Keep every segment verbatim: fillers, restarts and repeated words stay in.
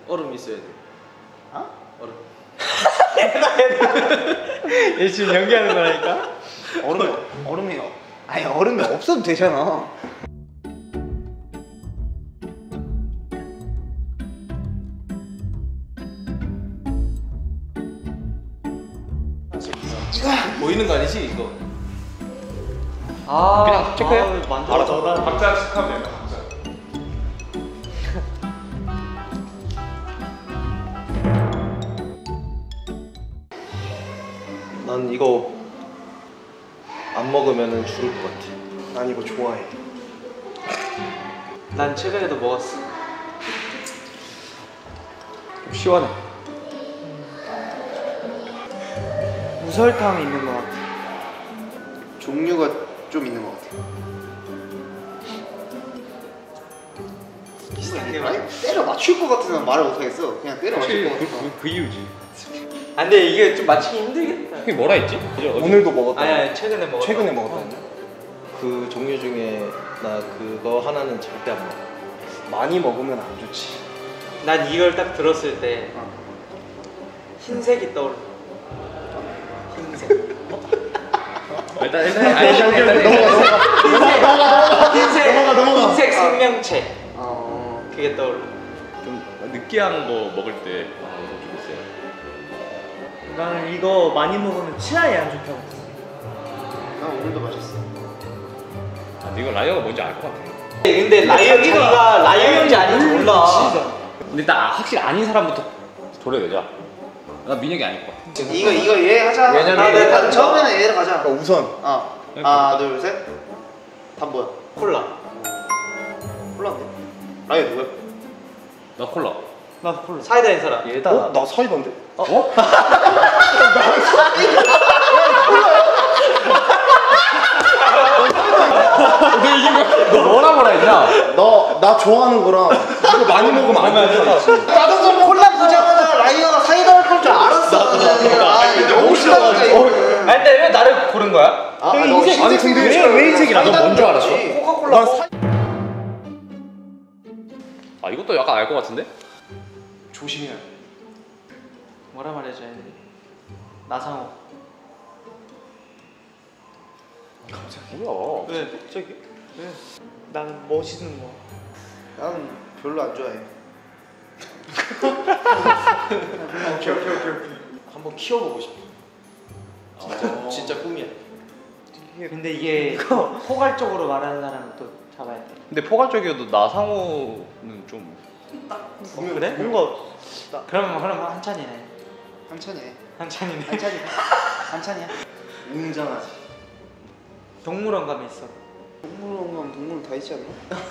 얼음 있어야 돼. 어? 얼음. 얘 지금 연기하는 거라니까? 얼음이 얼음이 아니 얼음이 없어도 되잖아. 보이는 거 아니지 이거? 아 그냥 체크해? 아, 만들어. 박자씩 하면 됩니다. 박자. 난 이거 안 먹으면은 죽을 것 같아. 난 이거 좋아해. 난 최근에도 먹었어. 좀 시원해. 무설탕이 있는 것 같아. 종류가 좀 있는 것 같아. 비슷한 게 아니 때려 맞출 것 같으면 말을 못하겠어. 그냥 때려 맞출 것 같아. 그, 그 이유지. 아 근데 이게 좀 맞추기 힘들겠다. 그게 뭐라 했지? 오늘도 먹었다. 아니 아니 최근에 먹었다. 최근에 먹었다. 그 종류 중에 나 그거 하나는 절대 안 먹어. 많이 먹으면 안 좋지. 난 이걸 딱 들었을 때 흰색이 떠올라. 흰색. 일단 일단 아니 일단 일단 넘어가 흰색 넘어가, 넘어가. 흰색 생명체. 어. 그게 떠올라. 좀 느끼한 거 먹을 때 아, 이거 좀 있어요. 나는 이거 많이 먹으면 치아에 안 좋다고 했어. 난 오늘도 마셨어. 아, 이거 라이어가 뭔지 알 것 같아. 근데 라이어 자기가 라이어인지 아닌지 몰라. 근데 일단 아, 확실히 아닌 사람부터 도려내자. 나 민혁이 아닐 것 같아. 이거 이거 얘 하자. 왜냐면 아, 네, 얘 다- 처음에는 얘를 가자. 그러니까 우선 어. 하나 둘 셋. 답 뭐야? 콜라. 콜라인데. 라이어 누구야? 나 콜라. 나 콜라. 사이다인 사람. 얘다. 어? 나 사이다인데. 어? 너 뭐라 뭐라 했냐? 너 나 좋아하는 거랑 이거 많이 먹으면 안 돼. 나도 좀 콜라 보자마자 라이어가 사이다 할 줄 알았어. 아, 이거 너무 싫어하니까 이거. 아니 근데 왜 나를 고른 거야? 아, 형이 너 흰색 아니 근데 왜, 왜 흰색이라? 너 뭔 줄 알았어? 코카콜라. 난 사... 아 이것도 약간 알 것 같은데? 조심해야 돼. 뭐라 말해줘야 돼? 나상호. 뭐야? 왜 갑자기? 왜? 나는 멋있는 거. 나는 별로 안 좋아해. 오케이 오케이 오케이 오케이. 한번 키워보고 싶어. 진짜 진짜 꿈이야. 근데 이게 포괄적으로 말하는 사람은 또 잡아야 돼. 근데 포괄적이어도 나상호는 좀 그래? 뭔가 그러면 그러면 한찬이네. 한찬이네. 한찬이네. 한찬이. 한찬이야. 웅장하지. 동물원 가면 있어. 동물원 가면 동물은 다 있지 않나?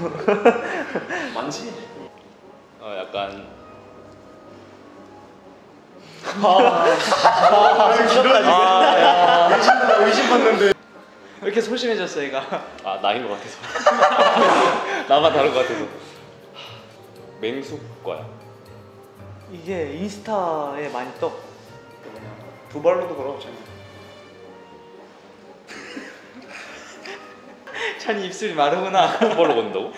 많지? 어 약간 의심받는데. 왜 이렇게 소심해졌어 얘가? 아 나인 것 같아서 나만 다른 것 같아서 맹수과야. 이게 인스타에 많이 떠. 두 발로도 걸어오잖아. 찬이 입술이 마르구나. 그걸로 건다고?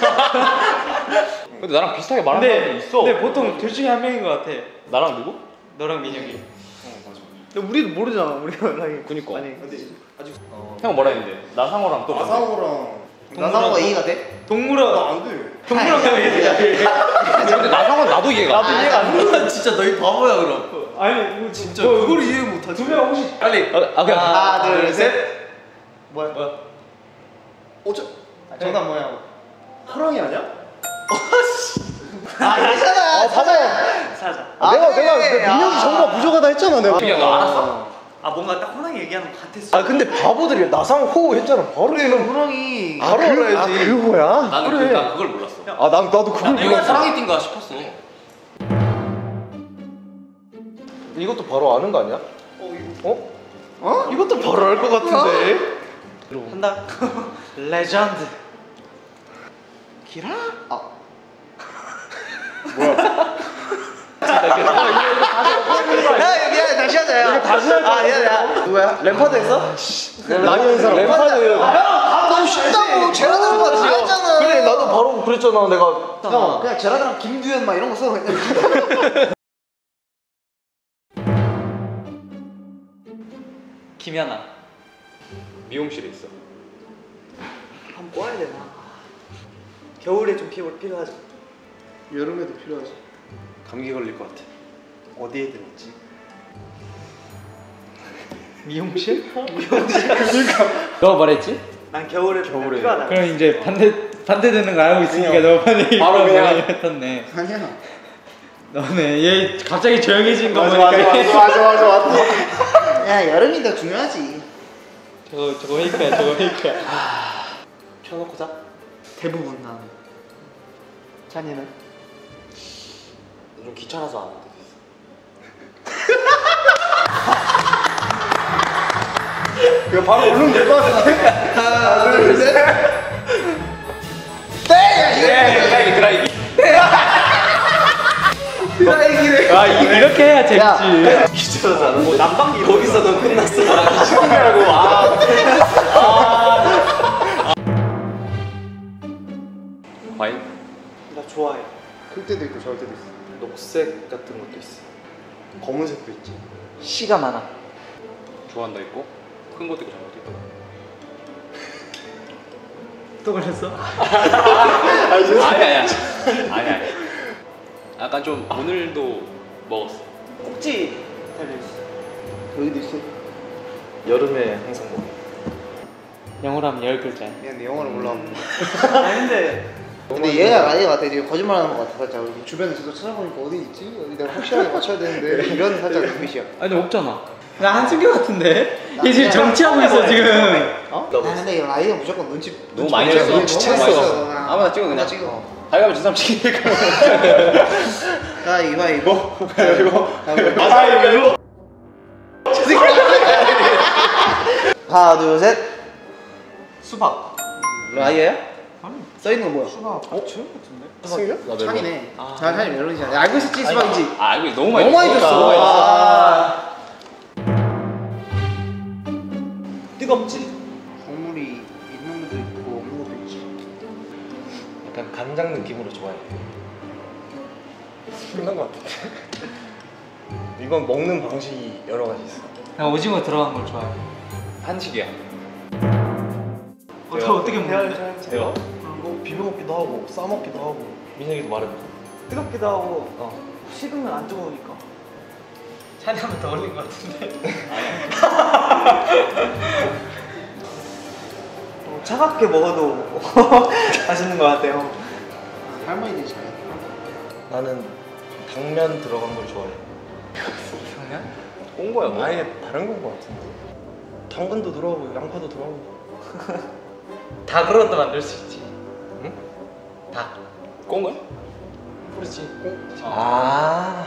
근데 나랑 비슷하게 말하는 사람도 있어. 근데 보통 둘 중에 한 명인 것 같아. 나랑 누구? 너랑 민혁이. 근데 우리도 모르잖아. 우리가 나이. 그니까. 아니. 근데 아직 형 뭐라 했는데? 나상호랑 또 뭐라 했는데? 나상호랑 동물원 나상호가 이해가 돼? 동물원. 나안 돼. 동물원 가면 이해가 돼. 근데 나상호는 나도 이해가 안 돼. 이해가 안 돼. 진짜 너희 바보야 그럼. 아니 이거 진짜. 너 그걸 이해 못하지. 두명 혹시 빨리. 아, 아 그냥 하나 둘 셋. 뭐야? 뭐야? 어쩌? 정답 뭐야? 호랑이 아니야? 아 괜찮아. 사자. 사자. 아, 내가 그래. 내가 민혁이 정답 부족하다 했잖아 내가. 민혁이 너 알았어? 아 뭔가 딱 호랑이 얘기하는 것 같았어. 아 근데 바보들이 나상호 했잖아 바로. 그래 호랑이. 바로 알아야지. 아 그거야? 나는 그래. 그, 난 그걸 몰랐어. 아 난 나도 그걸 내가 몰랐어. 사랑이 띈가 싶었어. 이것도 바로 아는 거 아니야? 어? 어? 이것도 바로 알 것 같은데. 한다. 레전드. 기라? 아. 야 미안해 다시 하자 야. 다시 하자. 아 미안해. 누구야? 램파드 했어? 라이언 사람. 램파드. 아 너무 쉽다고 제가 들은 거 같아. 알잖아. 그래 나도 바로 그랬잖아 내가. 형 그냥 제라드랑 김두현 막 이런 거 써. 그냥. 김연아. 미용실에 있어. 한번 꼬아야 되나? 겨울에 좀 필요 필요하지. 여름에도 필요하지. 감기 걸릴 것 같아. 어디에 들었지? 미용실? 너 말했지? 난 겨울에 겨울에. 필요하다. 그럼 이제 반대 반대되는 거 알고 있으니까 너 반대 바로 그냥- 했었네. 아니야. 너네 얘 갑자기 조용해진 거 맞아 보니까 맞아 맞아 맞아 맞아 맞아. 야 여름이 더 중요하지. 저거 저거 페이크야 저거 페이크야. 펴놓고 자. 대부분 나는. 찬이는? 좀 귀찮아서 안 해. 이거 바로 오르면 될 것 같은데? 하나 둘 셋. 드라이기 드라이기. 드라이기를. 아 이- 이렇게 해야 재밌지. 귀찮아서 안 해. 뭐 난방기 거기서 너 끝났어. 시키냐고. 아. 과일? 나 좋아해. 클 때도 있고 저럴 때도 있어. 녹색 같은 것도 있어. 검은색도 있지. 씨가 많아. 좋아한다 있고 큰 것도 있고 작은 것도 있다. 또 걸렸어? 아니 아니야. 아니 아니. 약간 좀 오늘도 먹었어. 꼭지 달려있어. 여기도 있어. 여름에 항상 먹어. 영어로 하면 열 글자야. 미안해 영어를 몰라. 아닌데. 근데 얘가 아닌 것 같아. 지금 거짓말하는 것 같아. 살짝 우리 주변에 저도 찾아보니까 어디 있지? 어디 내가 확실하게 맞춰야 되는데 이런 살짝 눈빛이야. 아니 없잖아. 나 한승규 같은데? 얘 지금 정치하고 있어 지금. 어? 아 근데 이 라이언 무조건 눈치. 너무 눈치 많이 보여요. 쳤어. 눈치 너무 챘어. 많이 쳤어. 그냥. 아무나 찍어, 그냥. 아무나 찍어. 가위바위보 진삼 치기니까. 가위바위보. 가위바위보. 가위바위보. 하나 둘 셋. 수박. 라이어야? 써 있는 거 뭐야? 수박. 어? 지금 같은데? 승규? 찬이네. 자, 찬이 멜론이잖아. 알고 있었지 수박이지. 아 이거 너무 많이 너무 많이 줬어. 줬어. 너무 많이 줬어. 아. 뜨겁지. 국물이 있는 것도 있고 없는 것도 있지. 약간 간장 느낌으로 좋아해. 끝난 것 같은데. 이건 먹는 방식이 여러 가지 있어. 나 오징어 들어간 걸 좋아해. 한식이야. 어, 저 어떻게 먹는데? 제가 이거 비벼 먹기도 하고 싸 먹기도 하고. 민혁이도 말해봐. 뜨겁기도 하고. 어. 식으면 안 뜨거우니까. 찬이 한번 더 올린 것 같은데. 어, 차갑게 먹어도 맛있는 것 같아요. 할머니들 잘. 나는 당면 들어간 걸 좋아해. 성냥? 꼰 거야 뭐. 아예 다른 건 것 같은데. 당근도 들어가고 양파도 들어가고. 닭으로도 만들 수 있지. 응? 닭. 꼰 거야? 그렇지. 아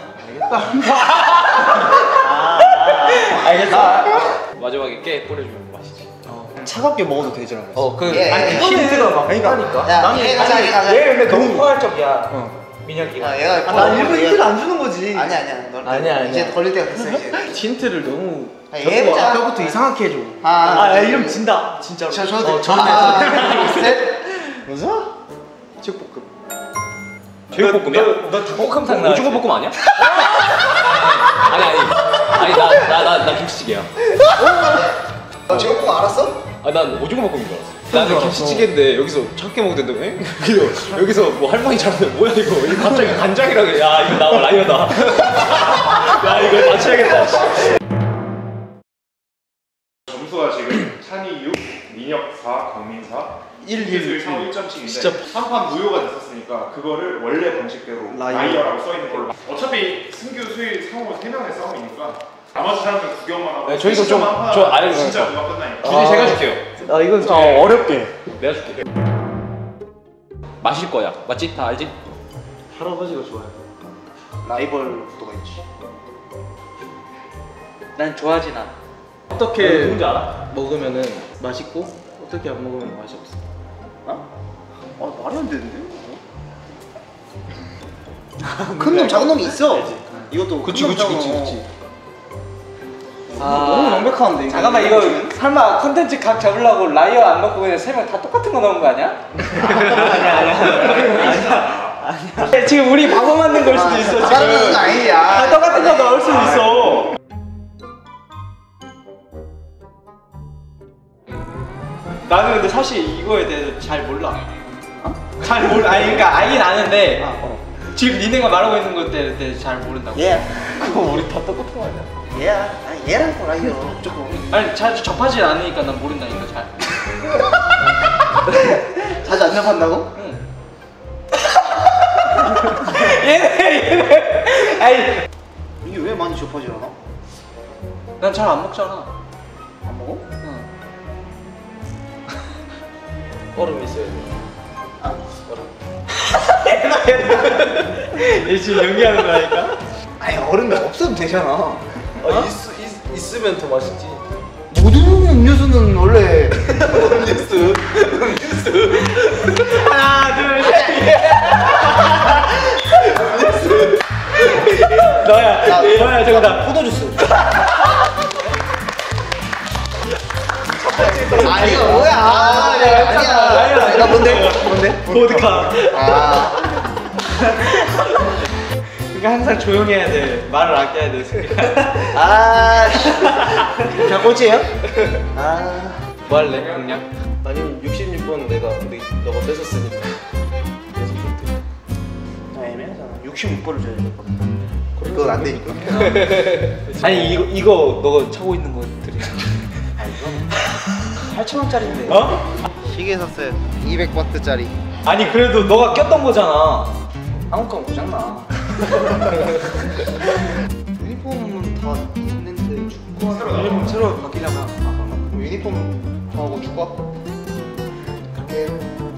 알겠어. 마지막에 깨 뿌려주면 맛있지. 차갑게 먹어도 되잖아. 어그 예, 아니 예. 힌트가 막 그러니까. 야, 나는 얘 가자, 얘 가자. 얘 근데 너무 포괄적이야. 민혁이가. 아, 얘가 아, 나 일부러 힌트를 안 주는 거지. 아니야, 아니야. 넌 아니야, 이제 아니야. 걸릴 때가 됐어 이제. 힌트를 너무 아, 얘 해보자. 아까부터 이상하게 해줘. 아, 아, 야, 이러면 진다. 진짜로. 저 저도 어, 저는 하나, 둘, 셋. 뭐죠? 제육볶음. 제육볶음이야? 너 닭볶음탕 나. 오징어 볶음 아니야? 아니 아니 아니 나 나 나 나 김치찌개야. 너 제육볶음 알았어? 아 난 오징어 볶음인 줄 알았어. 나는 김치찌개인데 여기서 작게 먹어도 된다고 해? 그래서 여기서 뭐 할머니 잘하는데 뭐야 이거? 이거 갑자기 간장이라고 해. 야 이거 나와 라이어다. 야 이거 맞춰야겠다. 점수가 지금 찬이 육, 민혁 사, 강민 사, 일, 일, 일, 일 점씩인데 진짜. 한 판 무효가 됐었으니까 그거를 원래 방식대로 라이어. 라이어라고 써있는 걸로. 어차피 승규, 수일, 상호 세 명의 싸움이니까 나머지 사람들 구경만 하고 네, 저희도 좀- 시점만 저 하다가 알고 진짜 있어요. 누가 끝나니까. 굳이 제가 줄게요. 아, 이건 좀 어, 어렵게. 내가 줄게. 마실 거야. 맞지? 다 알지? 할아버지가 좋아해. 라이벌 구도가 있지. 난 좋아하진 않아. 어떻게 누군지 알아? 먹으면은 맛있고 어떻게 안 먹으면 맛이 없어. 아 말이 안 되는데? 큰 놈 작은 놈이 있어. 이것도 그치, 큰 놈, 그치, 작은 그치, 놈. 그치. 너무 명백한데 이거. 잠깐만 이거 설마 컨텐츠 각 잡으려고 라이어 안 넣고 그냥 세 명 다 똑같은 거 넣은 거 아니야? 아니야 아니야 아니야 아니야. 지금 우리 바보 만든 걸 수도 있어. 지금. 다른 건 아니야. 다 똑같은 거 나올 수도 있어. 나는 근데 사실 이거에 대해서 잘 몰라. 잘 몰라. 아니 그러니까 알긴 아는데 지금 니네가 말하고 있는 것에 대해서 잘 모른다고. 얘. 그거 우리 다 똑같은 거 아니야? 얘야. 아니 얘랑 또 라이어 조금. 아니 자주 접하지 않으니까 난 모른다니까 잘. 자주 안 접한다고? 응. 얘네 얘네. 아니 이게 왜 많이 접하지 않아? 난 잘 안 먹잖아. 안 먹어? 응. 얼음 있어야 돼. 얘 지금 연기하는 거라니까? 아니 얼음이 없어도 되잖아. 아, 있, 있, 있으면 더 맛있지. 모든 음료수는 원래 음료수. 음료수. 하나 둘 셋. 너야 너야 정답. 포도주스. 아 이거 뭐야? 아, 아니야. 아니야. 나 뭔데? 뭔데? 보드카. 아. 그러니까 항상 조용해야 돼. 말을 아껴야 돼. 아. 자 꼴찌예요? 아. 뭐 할래? 공략? 아니면 육십육 번 내가 근데 너가 뺏었으니까. 그래서 그때. 아, 애매하잖아. 육십육 번을 줘야 돼. 그건 안 되니까. 아니 이거 이거 너가 차고 있는 것들이. 팔천 원짜리인데. 어? 시계 샀어요. 이백 와트짜리. 아니 그래도 너가 꼈던 거잖아. 한국 가면 고장나. 유니폼은 다 있는데 축구화 유니폼 새로 바뀌려면 유니폼 하고 축구화? 그렇게